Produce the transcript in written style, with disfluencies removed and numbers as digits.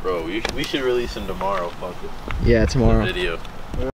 Bro, we should release them tomorrow. Fuck it. Yeah, tomorrow. The video.